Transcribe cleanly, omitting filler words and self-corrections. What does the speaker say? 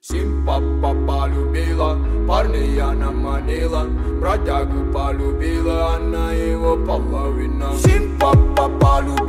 Сим-папа полюбила, парня она манила, бродягу полюбила, она его половина. Сим-папа полюбила.